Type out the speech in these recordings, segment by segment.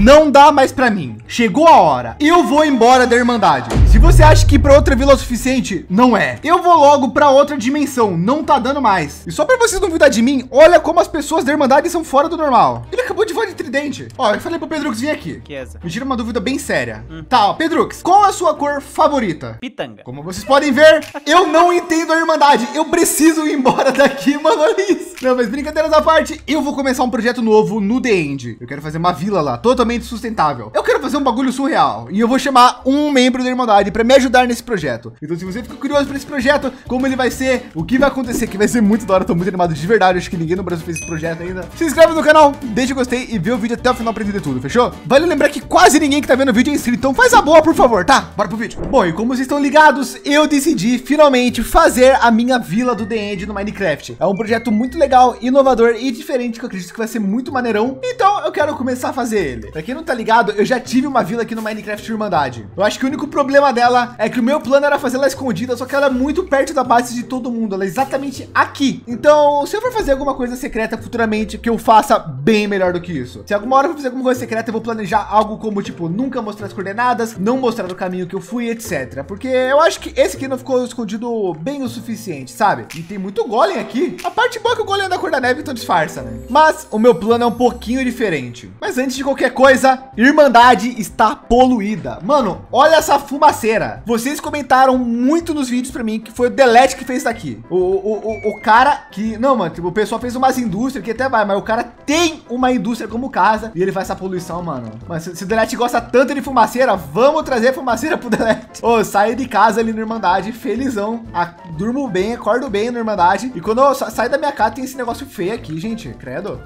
não dá mais pra mim. Chegou a hora. Eu vou embora da Irmandade. Se você acha que pra outra vila é o suficiente, não é. Eu vou logo pra outra dimensão. Não tá dando mais. E só pra vocês não duvidar de mim, olha como as pessoas da Irmandade são fora do normal. Ele acabou de voar de tridente. Ó, eu falei pro Pedrux vir aqui. Que é essa? Me tira uma dúvida bem séria. Tá, ó, Pedrux, qual a sua cor favorita? Pitanga. Como vocês podem ver, eu não entendo a Irmandade. Eu preciso ir embora daqui, mano. Olha isso. Não, mas brincadeiras à parte, eu vou começar um projeto novo no The End. Eu quero fazer uma vila lá, totalmente sustentável. Eu quero fazer um bagulho surreal. E eu vou chamar um membro da Irmandade para me ajudar nesse projeto. Então, se você ficou curioso para esse projeto, como ele vai ser, o que vai acontecer, que vai ser muito da hora. Tô muito animado de verdade. Acho que ninguém no Brasil fez esse projeto ainda. Se inscreve no canal, deixa o gostei e vê o vídeo até o final para entender tudo, fechou? Vale lembrar que quase ninguém que tá vendo o vídeo é inscrito. Então faz a boa, por favor, tá? Bora pro vídeo. Bom, e como vocês estão ligados, eu decidi finalmente fazer a minha vila do The End no Minecraft. É um projeto muito legal, inovador e diferente, que eu acredito que vai ser muito maneirão. Então eu quero começar a fazer ele. Pra quem não tá ligado, eu já tive uma vila aqui no Minecraft Irmandade. Eu acho que o único problema dela é que o meu plano era fazer ela escondida, só que ela é muito perto da base de todo mundo. Ela é exatamente aqui. Então, se eu for fazer alguma coisa secreta futuramente, que eu faça bem melhor do que isso. Se alguma hora eu for fazer alguma coisa secreta, eu vou planejar algo como, tipo, nunca mostrar as coordenadas, não mostrar o caminho que eu fui, etc. Porque eu acho que esse aqui não ficou escondido bem o suficiente, sabe? E tem muito golem aqui. A parte boa é que o golem é da cor da neve, então disfarça, né? Mas o meu plano é um pouquinho diferente. Mas antes de qualquer coisa, Irmandade está poluída. Mano, olha essa fumaceira. Vocês comentaram muito nos vídeos pra mim que foi o Delete que fez isso daqui. O cara que... Não, mano, tipo, o pessoal fez umas indústrias que até vai, mas o cara tem uma indústria como casa e ele faz essa poluição, mano. Mas se o Delete gosta tanto de fumaceira, vamos trazer fumaceira pro Delete. Ô, saio de casa ali na Irmandade, felizão. Durmo bem, acordo bem na Irmandade. E quando eu saio da minha casa, tem esse negócio feio aqui, gente. Credo.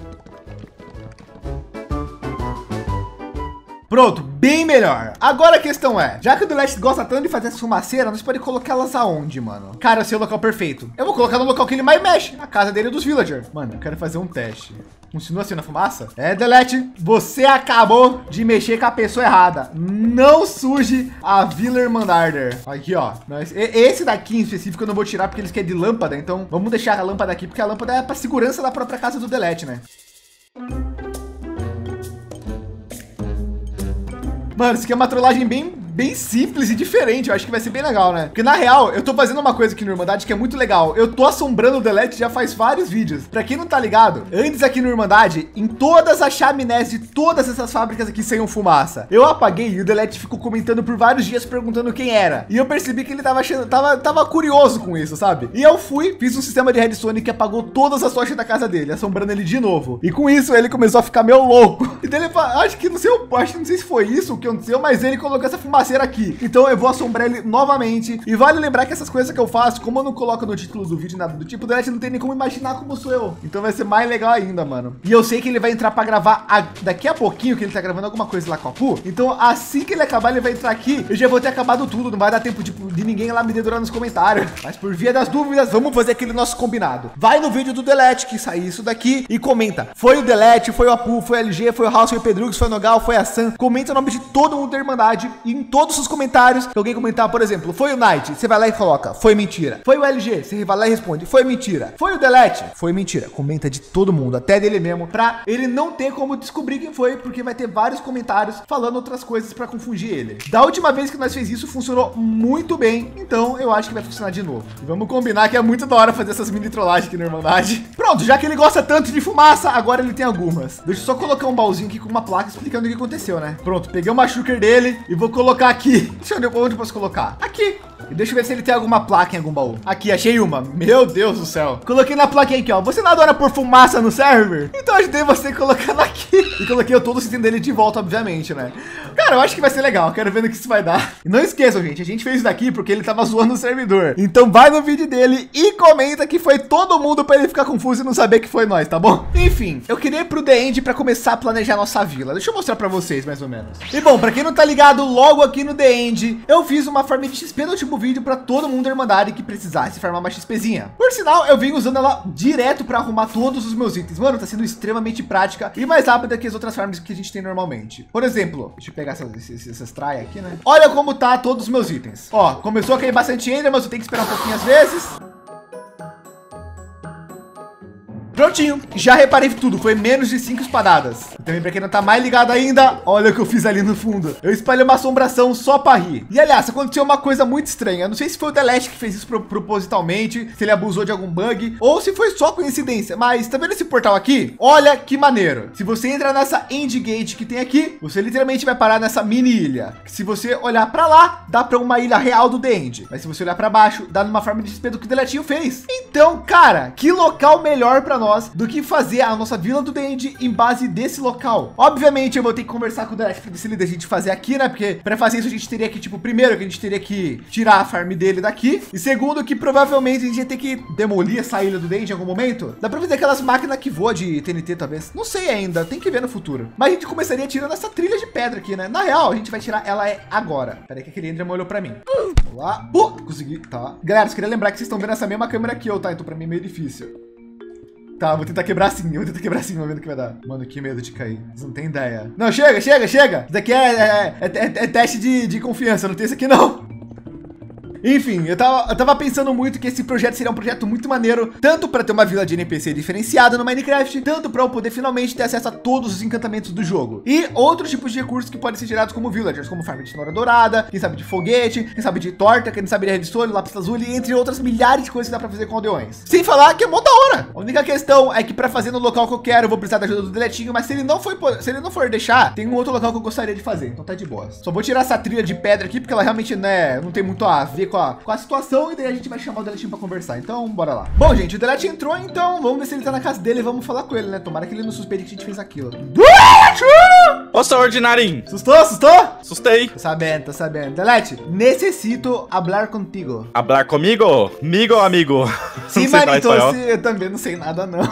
Pronto, bem melhor. Agora a questão é, já que o Delete gosta tanto de fazer essa fumaceira, nós podemos colocá-las aonde, mano? Cara, eu sei o local perfeito. Eu vou colocar no local que ele mais mexe, a casa dele e dos villagers. Mano, eu quero fazer um teste. Continua assim na fumaça? É, Delete, você acabou de mexer com a pessoa errada. Não suje a Vila Irmandarder. Aqui, ó. Esse daqui em específico eu não vou tirar porque eles querem de lâmpada. Então vamos deixar a lâmpada aqui, porque a lâmpada é para segurança da própria casa do Delete, né? Mano, isso aqui é uma trollagem bem simples e diferente. Eu acho que vai ser bem legal, né? Porque na real, eu tô fazendo uma coisa aqui no Irmandade que é muito legal. Eu tô assombrando o Delete já faz vários vídeos. Pra quem não tá ligado, antes aqui no Irmandade, em todas as chaminés de todas essas fábricas aqui saiam fumaça. Eu apaguei e o Delete ficou comentando por vários dias perguntando quem era. E eu percebi que ele tava achando, tava curioso com isso, sabe? E eu fiz um sistema de redstone que apagou todas as tochas da casa dele, assombrando ele de novo. E com isso ele começou a ficar meio louco. E daí ele, acho que não sei se foi isso que aconteceu, mas ele colocou essa fumaça aqui. Então eu vou assombrar ele novamente. E vale lembrar que essas coisas que eu faço, como eu não coloco no título do vídeo nada do tipo, o Delete não tem nem como imaginar como sou eu. Então vai ser mais legal ainda, mano. E eu sei que ele vai entrar para gravar daqui a pouquinho, que ele tá gravando alguma coisa lá com a Pu. Então assim que ele acabar, ele vai entrar aqui. Eu já vou ter acabado tudo. Não vai dar tempo de ninguém lá me dedurar nos comentários. Mas por via das dúvidas, vamos fazer aquele nosso combinado. Vai no vídeo do Delete que sair isso daqui e comenta. Foi o Delete, foi o Apu, foi o LG, foi o House, foi o Pedrux, foi o Nogal, foi a Sam. Comenta o nome de todo mundo da Irmandade e em todos os comentários que alguém comentar, por exemplo, foi o Night, você vai lá e coloca, foi mentira. Foi o LG, você vai lá e responde, foi mentira. Foi o Delete, foi mentira. Comenta de todo mundo, até dele mesmo, pra ele não ter como descobrir quem foi, porque vai ter vários comentários falando outras coisas pra confundir ele. Da última vez que nós fez isso, funcionou muito bem, então eu acho que vai funcionar de novo. E vamos combinar que é muito da hora fazer essas mini trollagens aqui na Irmandade. Pronto, já que ele gosta tanto de fumaça, agora ele tem algumas. Deixa eu só colocar um baúzinho aqui com uma placa explicando o que aconteceu, né? Pronto, peguei o machuker dele e vou colocar aqui. Deixa eu ver onde eu posso colocar. Aqui. E deixa eu ver se ele tem alguma placa em algum baú. Aqui, achei uma. Meu Deus do céu. Coloquei na plaquinha aqui, ó. Você não adora pôr fumaça no server? Então ajudei você colocando aqui. E coloquei todo o sistema dele de volta, obviamente, né? Cara, eu acho que vai ser legal. Quero ver no que isso vai dar. E não esqueçam, gente. A gente fez isso daqui porque ele tava zoando o servidor. Então vai no vídeo dele e comenta que foi todo mundo pra ele ficar confuso e não saber que foi nós, tá bom? Enfim, eu queria ir pro The End pra começar a planejar nossa vila. Deixa eu mostrar pra vocês, mais ou menos. E bom, pra quem não tá ligado, logo aqui no The End, eu fiz uma farm de XP no último vídeo para todo mundo da Irmandade que precisasse farmar uma XPzinha. Por sinal, eu venho usando ela direto para arrumar todos os meus itens. Mano, tá sendo extremamente prática e mais rápida que as outras farms que a gente tem normalmente. Por exemplo, deixa eu pegar essas traias aqui, né? Olha como tá todos os meus itens. Ó, começou a cair bastante Ender, mas eu tenho que esperar um pouquinho às vezes. Prontinho. Já reparei tudo. Foi menos de 5 espadadas. E também, pra quem não tá mais ligado ainda, olha o que eu fiz ali no fundo. Eu espalhei uma assombração só pra rir. E, aliás, aconteceu uma coisa muito estranha. Eu não sei se foi o Delete que fez isso propositalmente, se ele abusou de algum bug, ou se foi só coincidência. Mas, tá vendo esse portal aqui? Olha que maneiro. Se você entrar nessa End Gate que tem aqui, você literalmente vai parar nessa mini ilha. Se você olhar pra lá, dá pra uma ilha real do The End. Mas se você olhar pra baixo, dá numa forma de XP do que o Deletinho fez. Então, cara, que local melhor pra nós do que fazer a nossa vila do The End em base desse local? Obviamente, eu vou ter que conversar com o Delete pra ver se ele deixa de fazer aqui, né? Porque pra fazer isso a gente teria que, tipo, primeiro que a gente teria que tirar a farm dele daqui. E segundo que provavelmente a gente ia ter que demolir essa ilha do The End em algum momento. Dá pra fazer aquelas máquinas que voam de TNT, talvez. Não sei ainda, tem que ver no futuro. Mas a gente começaria tirando essa trilha de pedra aqui, né? Na real, a gente vai tirar ela agora. Peraí que aquele Enderman olhou pra mim. Vamos lá. Consegui, tá. Galera, eu queria lembrar que vocês estão vendo essa mesma câmera que eu, tá? Então pra mim é meio difícil. Tá, vou tentar quebrar assim, vamos ver o que vai dar. Mano, que medo de cair. Vocês não tem ideia. Não, chega. Isso daqui é teste de confiança, não tem isso aqui não. Enfim, eu tava pensando muito que esse projeto seria um projeto muito maneiro, tanto para ter uma vila de NPC diferenciada no Minecraft, tanto para eu poder finalmente ter acesso a todos os encantamentos do jogo. E outros tipos de recursos que podem ser gerados como villagers, como farm de cenoura dourada, quem sabe de foguete, quem sabe de torta, quem sabe de redstone, lápis lazuli, entre outras milhares de coisas que dá para fazer com aldeões. Sem falar que é mó da hora. A única questão é que para fazer no local que eu quero, eu vou precisar da ajuda do Deletinho, mas se ele não for deixar, tem um outro local que eu gostaria de fazer, então tá de boa. Só vou tirar essa trilha de pedra aqui, porque ela realmente, né, não tem muito a ver com a situação, e daí a gente vai chamar o Deletinho para conversar. Então, bora lá. Bom, gente, o Delete entrou, então vamos ver se ele tá na casa dele e vamos falar com ele, né? Tomara que ele não suspeite que a gente fez aquilo. Nossa, ordinário! Sustou? Assustei. Tô sabendo. Delete, necessito hablar contigo. Hablar comigo? Migo, amigo? Sim, manito, eu também não sei nada, não.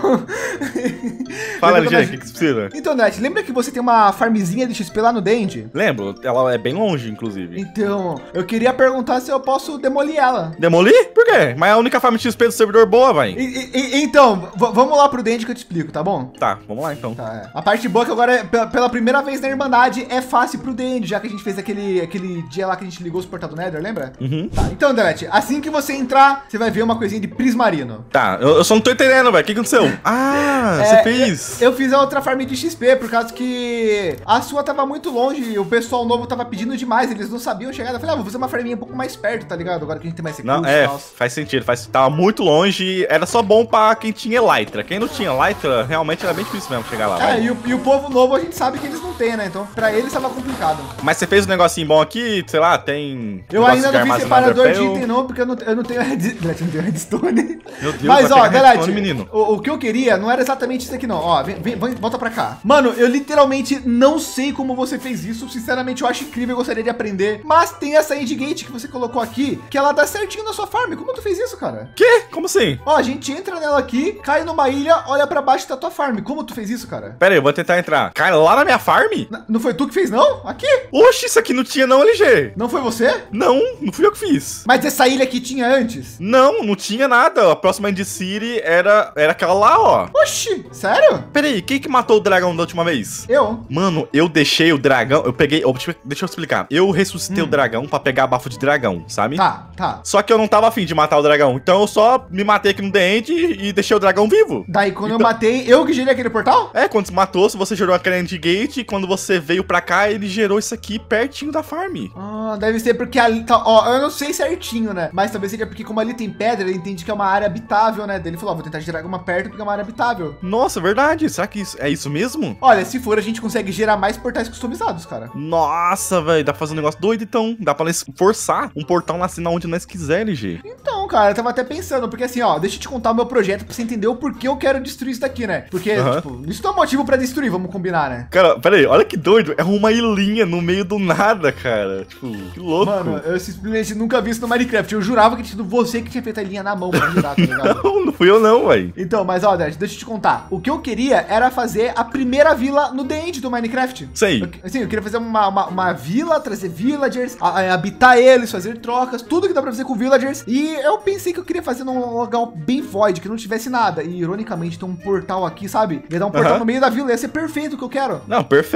Fala, LG, o que você precisa? Então, Delete, lembra que você tem uma farmzinha de XP lá no The End? Lembro, ela é bem longe, inclusive. Então, eu queria perguntar se eu posso demolir ela. Demolir? Por quê? Mas é a única farm de XP do servidor boa, vai. Então, vamos lá pro The End que eu te explico, tá bom? Tá, vamos lá então. Tá, A parte boa é que agora, pela primeira vez na Irmandade, é fácil pro The End, já que a gente fez aquele dia lá que a gente ligou os portais do Nether, lembra? Uhum. Tá, então, Delete, assim que você entrar, você vai ver uma coisinha de prismarino. Tá, eu só não tô entendendo, velho. O que aconteceu? Ah, você fez. Eu fiz a outra farm de XP, por causa que a sua tava muito longe e o pessoal novo tava pedindo demais, eles não sabiam chegar. Eu falei, vou fazer uma farminha um pouco mais perto, tá ligado? Agora que a gente tem mais recursos. Não, faz sentido, tava muito longe, era só bom pra quem tinha Elytra. Quem não tinha Elytra, realmente era bem difícil mesmo chegar lá. E o povo novo a gente sabe que eles não têm, né? Então, pra eles tava complicado. Mas você fez um negocinho bom aqui, sei lá, tem... Eu ainda não vi separador de item não, porque eu não tenho redstone. Meu Deus, mas ó, Delete, menino. O que eu queria não era exatamente isso aqui não. Ó, volta pra cá. Mano, eu literalmente não sei como você fez isso. Sinceramente, eu acho incrível, eu gostaria de aprender. Mas tem essa endgate que você colocou aqui, que ela dá certinho na sua farm. Como tu fez isso, cara? Quê? Como assim? Ó, a gente entra nela aqui, cai numa ilha, olha pra baixo da tua farm. Como tu fez isso, cara? Pera aí, eu vou tentar entrar. Cai lá na minha farm? Não foi tu que fez, não? Aqui? Oxe, isso aqui não tinha não, LG. Não foi você? Não fui eu que fiz. Mas essa ilha aqui tinha antes? Não tinha nada. A próxima End City era aquela lá, ó. Oxi, sério? Pera aí, quem que matou o dragão da última vez? Eu. Mano, eu deixei o dragão, eu peguei, deixa eu explicar. Eu ressuscitei o dragão pra pegar bafo de dragão, sabe? Tá. Só que eu não tava afim de matar o dragão, então eu só me matei aqui no The End e deixei o dragão vivo. Daí quando eu matei, eu que gerei aquele portal? Quando você matou, se você gerou aquele End Gate, e quando você veio pra cá, ele gerou isso aqui pertinho da farm. Deve ser porque ali tá, ó, eu não sei certinho, né? Mas talvez seja porque como ali tem pedra, ele entende que é uma área habitável, né? Daí ele falou, vou tentar gerar uma perto porque é uma área habitável. Nossa, verdade. Será que é isso mesmo? Olha, se for, a gente consegue gerar mais portais customizados, cara. Nossa, velho, dá pra fazer um negócio doido, então. Dá pra nós forçar um portal nascer onde nós quiser, LG. Então, cara, eu tava até pensando, porque assim, ó, deixa eu te contar o meu projeto pra você entender o porquê eu quero destruir isso daqui, né? Porque, tipo, isso não é motivo pra destruir, vamos combinar, né? Cara, pera aí, olha que doido. É uma ilhinha no meio do nada, cara. Tipo, que louco. Mano, eu simplesmente nunca vi isso no Minecraft. Eu jurava que tinha sido você que tinha feito a linha na mão pra girar, tá ligado? Não fui eu não, velho. Então, mas ó, deixa eu te contar. O que eu queria era fazer a primeira vila no The End do Minecraft. Sei. Eu queria fazer uma vila, trazer villagers, habitar eles, fazer trocas, tudo que dá pra fazer com villagers. E eu pensei que eu queria fazer num lugar bem void, que não tivesse nada. E ironicamente tem um portal aqui, sabe? Ia dar um portal no meio da vila, ia ser perfeito o que eu quero. Não, perfeito.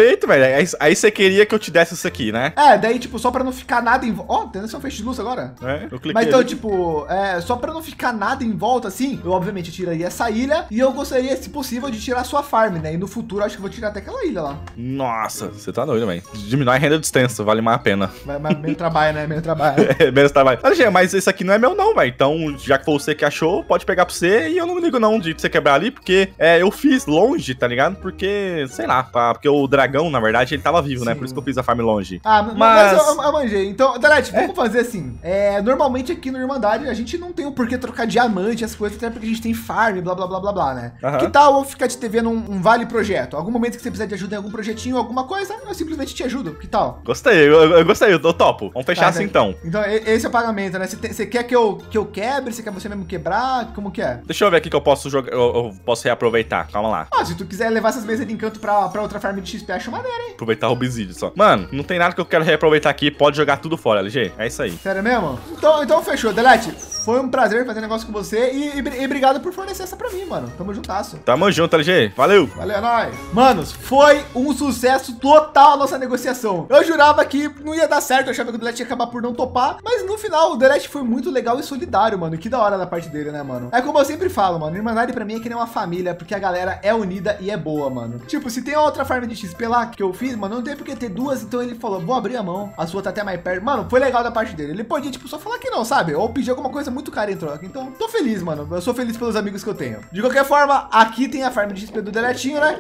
perfeito, velho. Aí você queria que eu te desse isso aqui, né? É, daí, tipo, só pra não ficar nada em volta. Ó, tem esse feixe de luz agora. É, eu cliquei. Mas então, ali. tipo, só pra não ficar nada em volta, assim, eu obviamente tiraria essa ilha e eu gostaria, se possível, de tirar a sua farm, né? E no futuro, acho que eu vou tirar até aquela ilha lá. Nossa, você tá doido, velho. Diminui a renda de extenso, vale mais a pena. Mas meio trabalho, né? Meio trabalho. É, menos trabalho. Mas esse aqui não é meu não, velho. Então, já que foi você que achou, pode pegar pra você. E eu não ligo não de você quebrar ali, porque eu fiz longe, tá ligado? Porque, sei lá, porque o dragão, na verdade, ele tava vivo, Sim. né? Por isso que eu fiz a farm longe. Mas eu manjei. Então, Delete, vamos fazer assim. Normalmente aqui no Irmandade, a gente não tem o porquê trocar diamante, as coisas, até porque a gente tem farm, blá, blá, blá, blá, blá, né? Que tal eu ficar te devendo um vale projeto? Algum momento que você precisar de ajuda em algum projetinho, alguma coisa, eu simplesmente te ajudo. Que tal? Gostei, eu gostei, eu topo. Vamos fechar assim, então. Então, esse é o pagamento, né? Você quer que eu quebre? Você quer você mesmo quebrar? Como que é? Deixa eu ver aqui que eu posso jogar, eu posso reaproveitar. Calma lá. Se tu quiser levar essas mesas de encanto pra outra farm de XP, acho maneiro, hein? Aproveitar o obsidian só. Mano, não tem nada que eu quero reaproveitar aqui. Pode jogar tudo fora, LG. É isso aí. Sério mesmo? Então fechou, Delete. Foi um prazer fazer negócio com você e obrigado por fornecer essa pra mim, mano. Tamo juntasso. Tamo junto, LG. Valeu. Valeu, é nóis. Manos, foi um sucesso total a nossa negociação. Eu jurava que não ia dar certo, eu achava que o Delete ia acabar por não topar, mas no final o Delete foi muito legal e solidário, mano. Que da hora da parte dele, né, mano? É como eu sempre falo, mano, Irmandade pra mim é que nem uma família, porque a galera é unida e é boa, mano. Tipo, se tem outra farm de XP lá que eu fiz, mano, não tem porque ter duas, então ele falou, vou abrir a mão, a sua tá até mais perto. Mano, foi legal da parte dele. Ele podia, tipo, só falar que não, sabe? Ou pedir alguma coisa muito cara em troca. Então, tô feliz, mano. Eu sou feliz pelos amigos que eu tenho. De qualquer forma, aqui tem a farm de XP do Deletinho, né?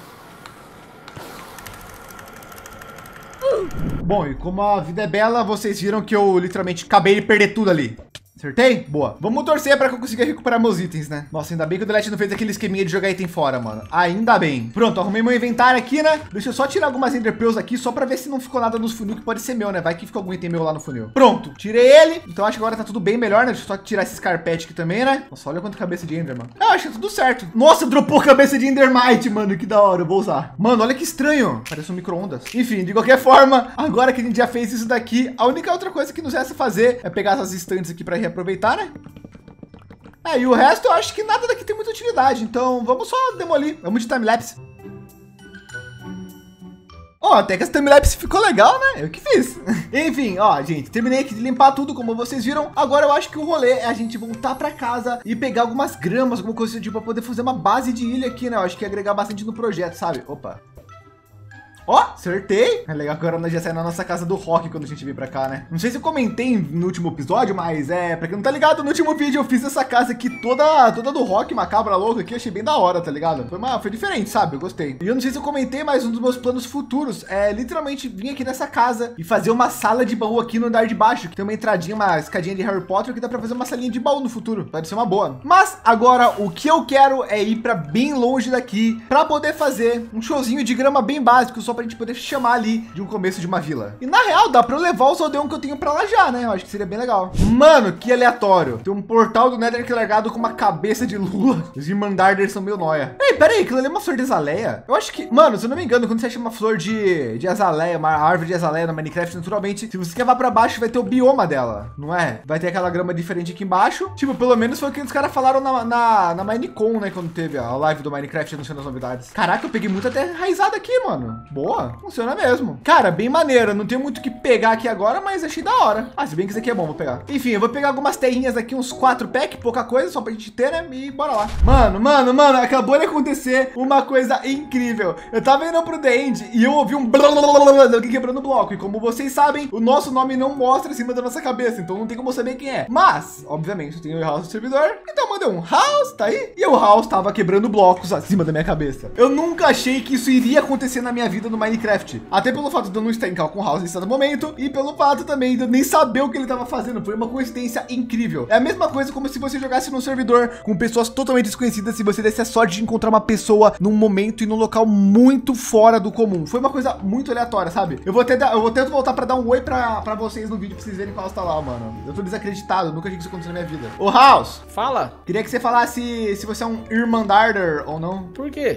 Bom, e como a vida é bela, vocês viram que eu literalmente acabei de perder tudo ali. Acertei? Boa. Vamos torcer para que eu consiga recuperar meus itens, né? Nossa, ainda bem que o Delete não fez aquele esqueminha de jogar item fora, mano. Ainda bem. Pronto, arrumei meu inventário aqui, né? Deixa eu só tirar algumas Ender Pearls aqui, só para ver se não ficou nada nos funil, que pode ser meu, né? Vai que ficou algum item meu lá no funil. Pronto, tirei ele. Então acho que agora tá tudo bem melhor, né? Deixa eu só tirar esses carpete aqui também, né? Nossa, olha quanta cabeça de Ender, mano. Eu acho que tá tudo certo. Nossa, dropou cabeça de Endermite, mano. Que da hora, eu vou usar. Mano, olha que estranho. Parece um micro-ondas. Enfim, de qualquer forma, agora que a gente já fez isso daqui, a única outra coisa que nos resta fazer é pegar essas estantes aqui para reaproveitar, né? E o resto eu acho que nada daqui tem muita utilidade, então vamos só demolir. Vamos de timelapse. Até que essa timelapse ficou legal, né? Eu que fiz. Enfim, gente, terminei aqui de limpar tudo, como vocês viram. Agora eu acho que o rolê é a gente voltar para casa e pegar algumas gramas, alguma coisa tipo, para poder fazer uma base de ilha aqui, né? Eu acho que ia agregar bastante no projeto, sabe? Opa. Acertei. É legal que agora nós já saímos na nossa casa do Rock quando a gente vir pra cá, né? Não sei se eu comentei no último episódio, mas pra quem não tá ligado, no último vídeo eu fiz essa casa aqui toda do Rock, macabra louca aqui, achei bem da hora, tá ligado? Foi diferente, sabe? Eu gostei. E eu não sei se eu comentei, mas um dos meus planos futuros é literalmente vir aqui nessa casa e fazer uma sala de baú aqui no andar de baixo, que tem uma entradinha, uma escadinha de Harry Potter, que dá pra fazer uma salinha de baú no futuro. Pode ser uma boa. Mas agora o que eu quero é ir pra bem longe daqui pra poder fazer um showzinho de grama bem básico, só pra gente poder chamar ali de um começo de uma vila. E na real, dá pra eu levar os aldeões que eu tenho pra lá já, né? Eu acho que seria bem legal. Mano, que aleatório. Tem um portal do Nether que é largado com uma cabeça de lula. Os Irmandarders são meio nóia. Ei, pera aí, aquilo ali é uma flor de azaleia? Eu acho que, mano, se eu não me engano, quando você acha uma flor de azaleia, uma árvore de azaleia no Minecraft, naturalmente, se você levar pra baixo, vai ter o bioma dela, não é? Vai ter aquela grama diferente aqui embaixo. Tipo, pelo menos foi o que os caras falaram na Minecon, né? Quando teve a live do Minecraft anunciando as novidades. Caraca, eu peguei muita terra enraizada aqui, mano. Boa. Funciona mesmo. Cara, bem maneiro. Não tem muito o que pegar aqui agora, mas achei da hora. Se bem que isso aqui é bom, vou pegar. Enfim, eu vou pegar algumas terrinhas aqui, uns 4 pack, pouca coisa, só pra gente ter, né? E bora lá. Mano, acabou de acontecer uma coisa incrível. Eu tava indo pro The End e eu ouvi um blá de alguém quebrando o bloco. E como vocês sabem, o nosso nome não mostra em cima da nossa cabeça, então não tem como saber quem é. Mas, obviamente, tem o House no servidor. Então mandei um House, tá aí? E o House tava quebrando blocos acima da minha cabeça. Eu nunca achei que isso iria acontecer na minha vida no Minecraft. Até pelo fato de eu não estar em cal com o House nesse momento e pelo fato também de eu nem saber o que ele estava fazendo. Foi uma coincidência incrível. É a mesma coisa como se você jogasse num servidor com pessoas totalmente desconhecidas, se você desse a sorte de encontrar uma pessoa num momento e num local muito fora do comum. Foi uma coisa muito aleatória, sabe? Eu vou tentar voltar para dar um oi para vocês no vídeo, pra vocês verem qual está lá, mano. Eu tô desacreditado, nunca achei que isso acontecesse na minha vida. Ô, House! Fala! Queria que você falasse se você é um Irmandarder ou não. Por quê?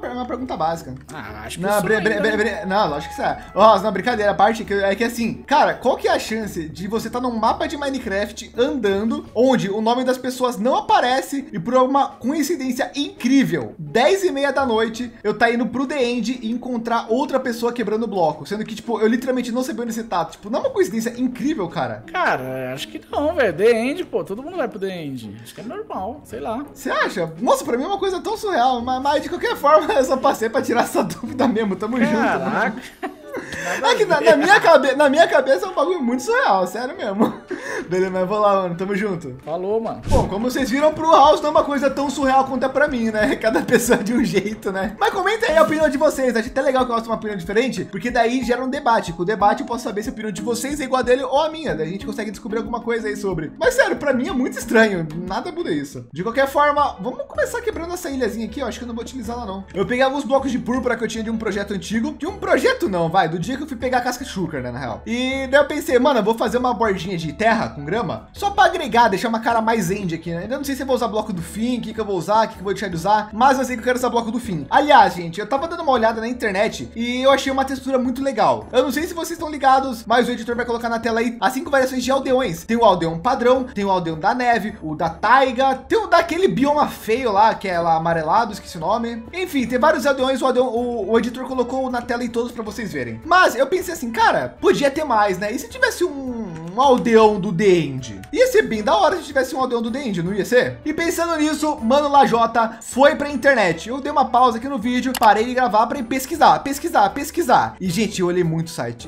uma pergunta básica. Ah, acho que Não, não, lógico que isso é. Nossa, não, brincadeira. A parte é que assim, cara, qual que é a chance de você estar num mapa de Minecraft andando, onde o nome das pessoas não aparece e por uma coincidência incrível, 10h30 da noite, eu tá indo pro The End e encontrar outra pessoa quebrando o bloco, sendo que, tipo, eu literalmente não sabia onde você tá. Tipo, não é uma coincidência incrível, cara? Cara, acho que não, velho. The End, pô, todo mundo vai pro The End. Acho que é normal, sei lá. Você acha? Nossa, pra mim é uma coisa tão surreal, mas de qualquer forma eu só passei pra tirar essa dúvida mesmo. Tamo junto. Caraca. É que na minha cabeça é um bagulho muito surreal, sério mesmo. Beleza, mas vou lá, mano. Tamo junto. Falou, mano. Bom, como vocês viram, pro House não é uma coisa tão surreal quanto é pra mim, né? Cada pessoa de um jeito, né? Mas comenta aí a opinião de vocês. Acho até legal que eu gosto de uma opinião diferente, porque daí gera um debate. Com o debate eu posso saber se a opinião de vocês é igual a dele ou a minha. Daí a gente consegue descobrir alguma coisa aí sobre. Mas sério, pra mim é muito estranho. Nada muda isso. De qualquer forma, vamos começar quebrando essa ilhazinha aqui. Eu acho que eu não vou utilizar ela, não. Eu peguei alguns blocos de púrpura que eu tinha de um projeto antigo. De um projeto não, vai. Do dia que eu fui pegar a casca de sugar, né, na real. E daí eu pensei, mano, eu vou fazer uma bordinha de terra com grama, só pra agregar, deixar uma cara mais end aqui, né? Ainda não sei se eu vou usar bloco do fim, o que eu vou usar, o que eu vou deixar de usar, mas eu sei que eu quero usar bloco do fim. Aliás, gente, eu tava dando uma olhada na internet e eu achei uma textura muito legal. Eu não sei se vocês estão ligados, mas o editor vai colocar na tela aí as 5 variações de aldeões. Tem o aldeão padrão, tem o aldeão da neve, o da taiga, tem o daquele bioma feio lá, que é lá amarelado, esqueci o nome. Enfim, tem vários aldeões, o editor colocou na tela aí todos pra vocês verem. Mas eu pensei assim, cara, podia ter mais, né? E se tivesse um aldeão do The End? Ia ser bem da hora se tivesse um aldeão do The End, não ia ser? E pensando nisso, Mano Lajota foi pra internet. Eu dei uma pausa aqui no vídeo, parei de gravar para pesquisar. E, gente, eu olhei muito site.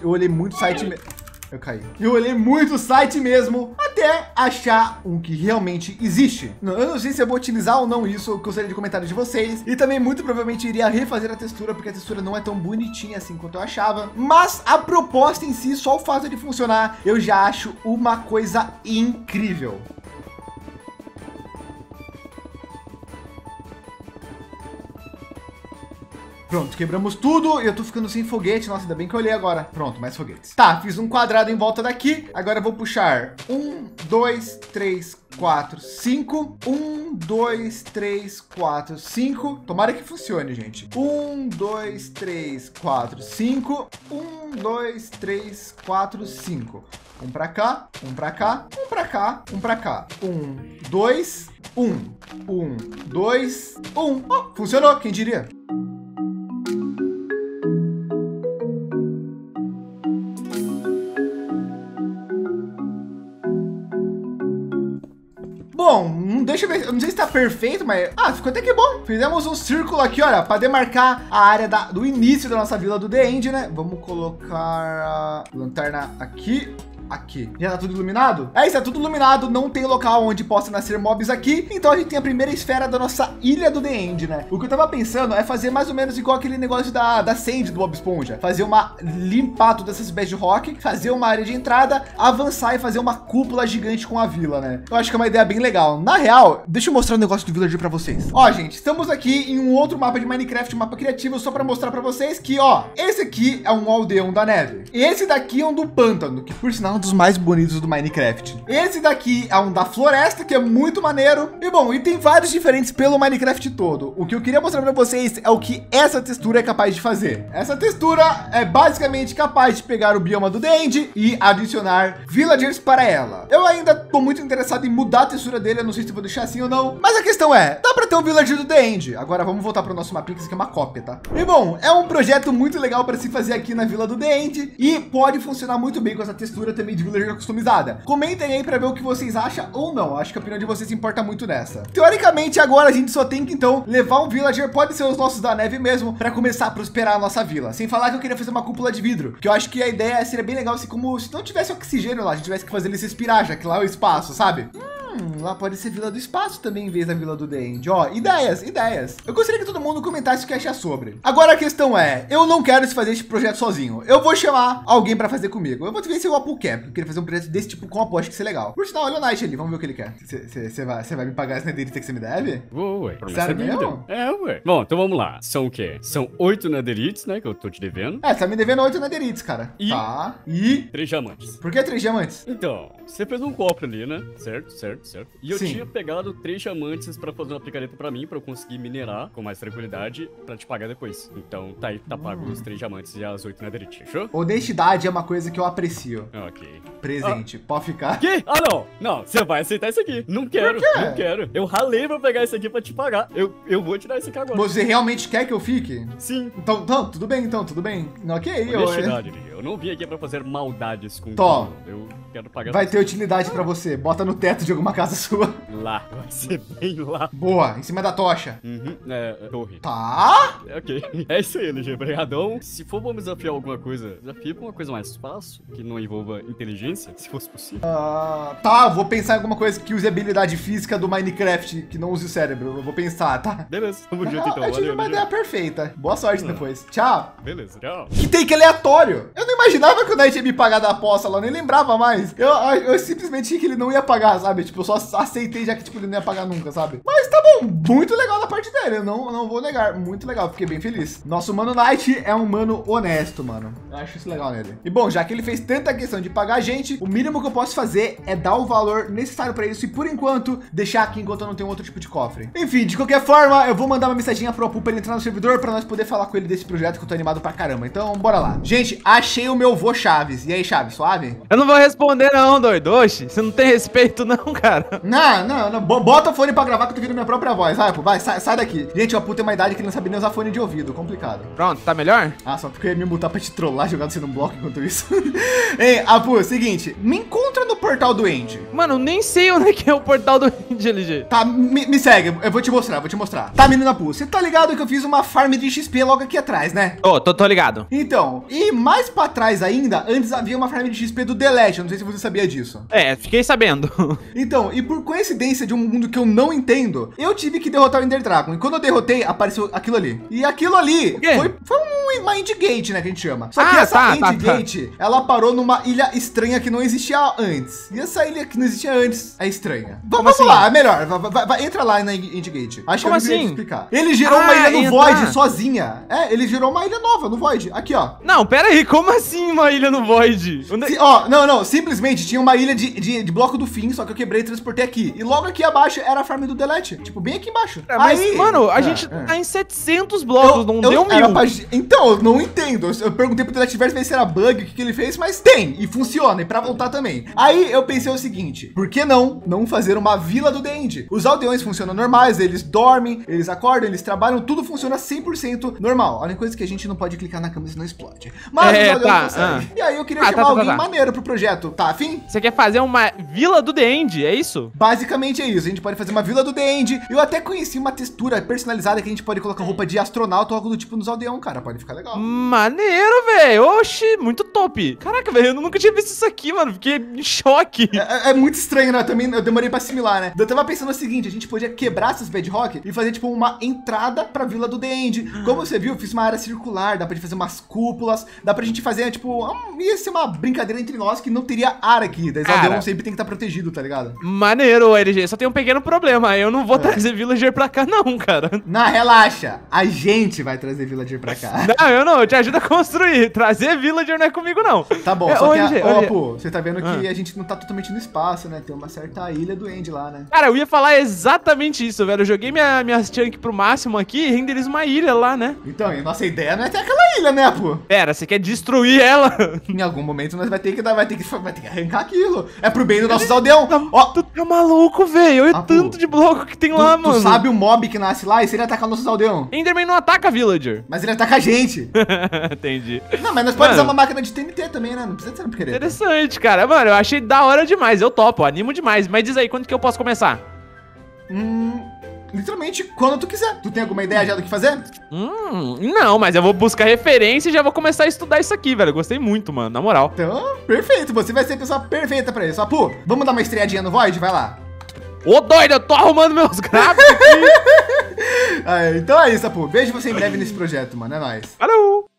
Eu caí. Eu olhei muito site mesmo até achar um que realmente existe. Eu não sei se eu vou utilizar ou não isso. Eu gostaria de comentários de vocês. E também muito provavelmente iria refazer a textura, porque a textura não é tão bonitinha assim quanto eu achava. Mas a proposta em si, só o fato de funcionar, eu já acho uma coisa incrível. Pronto, quebramos tudo e eu tô ficando sem foguete. Nossa, ainda bem que eu olhei agora. Pronto, mais foguetes. Tá, fiz um quadrado em volta daqui. Agora eu vou puxar 1, 2, 3, 4, 5. 1, 2, 3, 4, 5. Tomara que funcione, gente. 1, 2, 3, 4, 5. 1, 2, 3, 4, 5. Um pra cá, um pra cá, um pra cá, um pra cá. 1, 2, 1. 1, 2, 1. Oh, funcionou, quem diria? Bom, deixa eu ver, eu não sei se tá perfeito, mas... ficou até que bom. Fizemos um círculo aqui, olha, para demarcar a área do início da nossa vila do The End, né? Vamos colocar a lanterna aqui. Aqui. Já tá tudo iluminado? É, está tudo iluminado, não tem local onde possa nascer mobs aqui, então a gente tem a primeira esfera da nossa ilha do The End, né? O que eu tava pensando é fazer mais ou menos igual aquele negócio da Sandy do Bob Esponja, fazer limpar todas essas bedrock, fazer uma área de entrada, avançar e fazer uma cúpula gigante com a vila, né? Eu acho que é uma ideia bem legal. Na real, deixa eu mostrar um negócio do villager para vocês. Ó, gente, estamos aqui em um outro mapa de Minecraft, um mapa criativo, só para mostrar para vocês que, ó, esse aqui é um aldeão da neve. E esse daqui é um do pântano, que por sinal é um dos mais bonitos do Minecraft. Esse daqui é um da floresta, que é muito maneiro. E bom, e tem vários diferentes pelo Minecraft todo. O que eu queria mostrar para vocês é o que essa textura é capaz de fazer. Essa textura é basicamente capaz de pegar o bioma do The End e adicionar villagers para ela. Eu ainda tô muito interessado em mudar a textura dele, eu não sei se vou deixar assim ou não. Mas a questão é, dá para ter um villager do The End. Agora vamos voltar para o nosso mapinha, que isso aqui é uma cópia, tá? E bom, é um projeto muito legal para se fazer aqui na vila do The End e pode funcionar muito bem com essa textura também de villager customizada. Comentem aí para ver o que vocês acham ou não. Acho que a opinião de vocês importa muito nessa. Teoricamente, agora a gente só tem que então levar um villager, pode ser os nossos da neve mesmo, para começar a prosperar a nossa vila. Sem falar que eu queria fazer uma cúpula de vidro, que eu acho que a ideia seria bem legal, assim, como se não tivesse oxigênio lá, a gente tivesse que fazer ele se expirar, já que lá é o espaço, sabe? Lá pode ser Vila do Espaço também, em vez da Vila do The End. Ó, ideias. Eu gostaria que todo mundo comentasse o que acha sobre. Agora a questão é, eu não quero fazer esse projeto sozinho. Eu vou chamar alguém para fazer comigo. Eu vou ver se o Apu quer, porque eu queria fazer um projeto desse tipo com aposta, que ser legal. Por sinal, olha o Night ali, vamos ver o que ele quer. Você vai me pagar essa nederita que você me deve? Ué. Sério mesmo? É, ué. Bom, então vamos lá. São o quê? São 8 nederites, né, que eu tô te devendo. É, você tá me devendo 8 nederites, cara. Tá. E 3 diamantes. por que 3 diamantes? Então, você fez um cofre ali, né? Certo. certo? E eu Sim. tinha pegado 3 diamantes pra fazer uma picareta pra mim, pra eu conseguir minerar com mais tranquilidade, pra te pagar depois. Então, tá aí, tá pago os 3 diamantes e as 8 netherite, fechou? Honestidade é uma coisa que eu aprecio. Ok. Presente. Pode ficar. Que? Ah, não. Não, você vai aceitar isso aqui. Não quero, não quero. Eu ralei pra pegar isso aqui pra te pagar. Eu vou tirar isso aqui agora. Você realmente quer que eu fique? Sim. Então, tudo bem, tudo bem. Ok, Honestidade, eu não vim aqui pra fazer maldades com Tó. Eu quero pagar. vai ter utilidade pra você. Bota no teto de alguma casa sua. Lá. Vai ser bem lá. Boa, em cima da tocha. Uhum. Torre. Tá. Ok. É isso aí, LG. Obrigadão. Se for vamos desafiar alguma coisa, desafie com uma coisa mais fácil, que não envolva inteligência, se fosse possível. Tá, vou pensar em alguma coisa que use a habilidade física do Minecraft, que não use o cérebro. Eu vou pensar, tá? Beleza, tamo junto então. Eu tive Valeu, uma LG. ideia perfeita. Boa sorte depois. Tchau. Beleza, tchau. Que take aleatório. Eu não imaginava que o Knight ia me pagar da aposta lá, eu nem lembrava mais. Eu simplesmente achei que ele não ia pagar, sabe? Tipo, eu só aceitei já que tipo, ele não ia pagar nunca, sabe? Mas tá bom, muito legal da parte dele, eu não vou negar. Muito legal, fiquei bem feliz. Nosso mano Knight é um mano honesto, mano. Eu acho isso legal nele. E bom, já que ele fez tanta questão de pagar a gente, o mínimo que eu posso fazer é dar o valor necessário pra isso e por enquanto deixar aqui enquanto eu não tenho outro tipo de cofre. Enfim, de qualquer forma, eu vou mandar uma mensaginha pro Apu pra ele entrar no servidor pra nós poder falar com ele desse projeto que eu tô animado pra caramba. Então, bora lá. Gente, achei o meu vô Chaves. E aí, Chaves, suave? Eu não vou responder não, doido. Oxe, você não tem respeito não, cara. Não. Bota o fone pra gravar que eu tô ouvindo minha própria voz. Vai, Apu, vai, sai daqui. Gente, o Apu tem uma idade que ele não sabe nem usar fone de ouvido. Complicado. Pronto, tá melhor? Ah, só porque eu ia me mutar pra te trollar, jogando você num bloco enquanto isso. Ei, Apu, seguinte. Me encontra no portal do End. Mano, eu nem sei onde é que é o portal do End, LG. Tá, me segue. Eu vou te mostrar. Tá, menino Apu, você tá ligado que eu fiz uma farm de XP logo aqui atrás, né? Ô, tô ligado. Então, e mais pra trás ainda, antes havia uma farm de XP do The Legend. Não sei se você sabia disso. É, fiquei sabendo. Então, e por coincidência de um mundo que eu não entendo, eu tive que derrotar o Ender Dragon. E quando eu derrotei, apareceu aquilo ali. E aquilo ali foi uma End Gate, né, que a gente chama. Só que essa End Gate, ela parou numa ilha estranha que não existia antes. E essa ilha que não existia antes é estranha. Vamos lá, é melhor. Vai, entra lá na End Gate. Acho que eu não queria te explicar. Ele gerou uma ilha no Void sozinha. É, ele gerou uma ilha nova no Void. Aqui, ó. Não, pera aí, como assim uma ilha no Void? Não, simplesmente tinha uma ilha de bloco do fim, só que eu quebrei e transportei aqui. E logo aqui abaixo era a farm do Delete, tipo, bem aqui embaixo. Mas, mano, a gente tá em 700 blocos, não deu 1000. Então, eu não entendo. Eu perguntei pro Delete ver se era bug, o que ele fez, mas tem, e funciona, e pra voltar também. Aí eu pensei o seguinte, por que não fazer uma vila do The End? Os aldeões funcionam normais, eles dormem, eles acordam, eles trabalham, tudo funciona 100% normal. A única coisa que a gente não pode clicar na cama e não explode. Mas os aldeões conseguem. E aí eu queria chamar alguém maneiro pro projeto, tá afim? Você quer fazer uma vila do The End, é isso? Basicamente é isso, a gente pode fazer uma vila do The End. Eu até conheci uma textura personalizada que a gente pode colocar roupa de astronauta ou algo do tipo nos aldeão, cara, pode ficar legal. Maneiro, velho, oxi, muito top. Caraca, velho, eu nunca tinha visto isso aqui, mano, fiquei em choque. É muito estranho, né, também eu demorei pra assimilar, né. Eu tava pensando o seguinte, a gente podia quebrar essas bedrock e fazer tipo uma entrada pra vila do The End. Como você viu, eu fiz uma área circular, dá pra gente fazer umas cúpulas, dá pra gente fazer tipo, ia ser uma brincadeira entre nós que não teria área aqui, daí o aldeão sempre tem que estar protegido, tá ligado? Maneiro, LG, só tem um pequeno problema, eu não vou trazer villager pra cá não, cara. Não, relaxa, a gente vai trazer villager pra cá. Não, eu te ajudo a construir, trazer villager não é comigo não. Tá bom, só que, Apu, você tá vendo que a gente não tá totalmente no espaço, né, tem uma certa ilha do End lá, né. Cara, eu ia falar exatamente isso, velho, eu joguei minhas chunk pro máximo aqui e renderizo uma ilha lá, né. Então, e nossa ideia não é ter aquela ilha, né, Apu? Pera, você quer destruir ela? Em algum momento nós vai ter que arrancar aquilo. É pro bem do nosso aldeão. Tu tá maluco, velho, olha o tanto de bloco que tem lá, mano. Tu sabe o mob que nasce lá e se ele atacar nossos aldeão? Enderman não ataca villager. Mas ele ataca a gente. Entendi. Não, mas nós podemos usar uma máquina de TNT também, né? Não precisa ser querer. Interessante, cara. Mano, eu achei da hora demais. Eu topo, animo demais. Mas diz aí, quando que eu posso começar? Literalmente, quando tu quiser. Tu tem alguma ideia já do que fazer? Não, mas eu vou buscar referência e já vou começar a estudar isso aqui, velho. Eu gostei muito, mano, na moral. Então, perfeito. Você vai ser a pessoa perfeita pra isso. Apu, vamos dar uma estreadinha no Void? Vai lá. Ô, doido, eu tô arrumando meus gráficos aqui. Então é isso, Apu. Vejo você em breve nesse projeto, mano. É nóis. Falou!